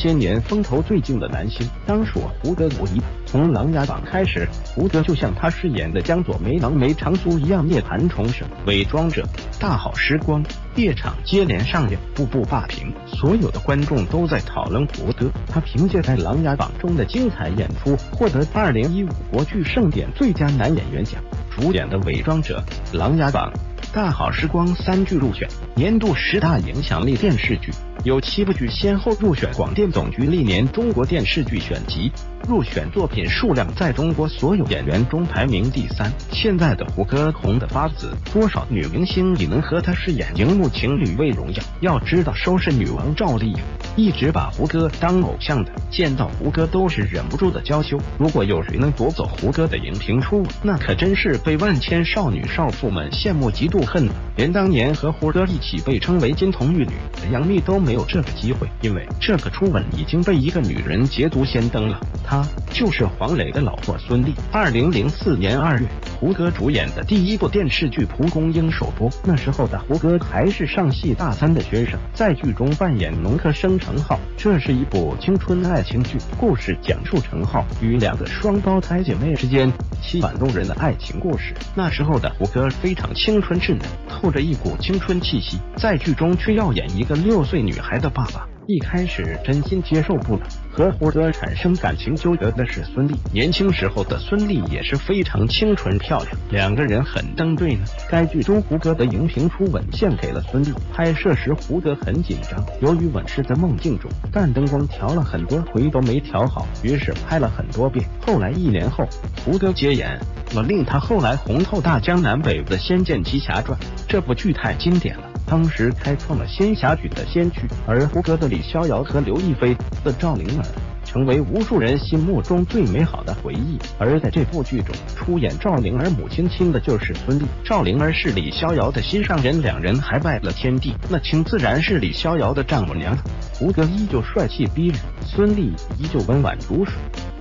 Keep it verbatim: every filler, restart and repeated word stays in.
些年风头最劲的男星，当属胡歌无疑。从《琅琊榜》开始，胡歌就像他饰演的江左梅郎梅长苏一样涅槃重生，伪装者、大好时光、夜场接连上演，步步霸屏，所有的观众都在讨论胡歌。他凭借在《琅琊榜》中的精彩演出，获得二零一五国剧盛典最佳男演员奖。主演的《伪装者》、《琅琊榜》、大好时光三剧入选年度十大影响力电视剧，有七部剧先后入选广电总局历年中国电视剧选集，入选作品数量在中国所有演员中排名第三。现在的胡歌红得发紫，多少女明星也能和他饰演荧幕情侣为荣耀。要知道，收视女王赵丽颖一直把胡歌当偶像的，见到胡歌都是忍不住的娇羞。如果有谁能夺走胡歌的荧屏初吻，那可真是被万千少女少妇们羡慕嫉妒恨了。连当年和胡歌一起被称为金童玉女的杨幂都没有这个机会，因为这个初吻已经被一个女人捷足先登了，她就是黄磊的老婆孙俪。二零零四年二月，胡歌主演的第一部电视剧《蒲公英》首播，那时候的胡歌还是上戏大三的学生，在剧中扮演农科生程浩。这是一部青春爱情剧，故事讲述程浩与两个双胞胎姐妹之间凄婉动人的爱情故事。那时候的胡歌非常青春稚嫩，透着一股青春气息，在剧中却要演一个六岁女孩的爸爸。一开始真心接受不了，和胡歌产生感情纠葛的是孙俪。年轻时候的孙俪也是非常清纯漂亮，两个人很登对呢。该剧中胡歌的荧屏初吻献给了孙俪。拍摄时胡歌很紧张，由于吻是在梦境中，但灯光调了很多回都没调好，于是拍了很多遍。后来一年后，胡歌接演了令他后来红透大江南北的《仙剑奇侠传》。这部剧太经典了，当时开创了仙侠剧的先驱。而胡歌的李逍遥和刘亦菲的赵灵儿成为无数人心目中最美好的回忆。而在这部剧中，出演赵灵儿母亲亲的就是孙俪，赵灵儿是李逍遥的心上人，两人还拜了天地，那亲自然是李逍遥的丈母娘。胡歌依旧帅气逼人，孙俪依旧温婉如水。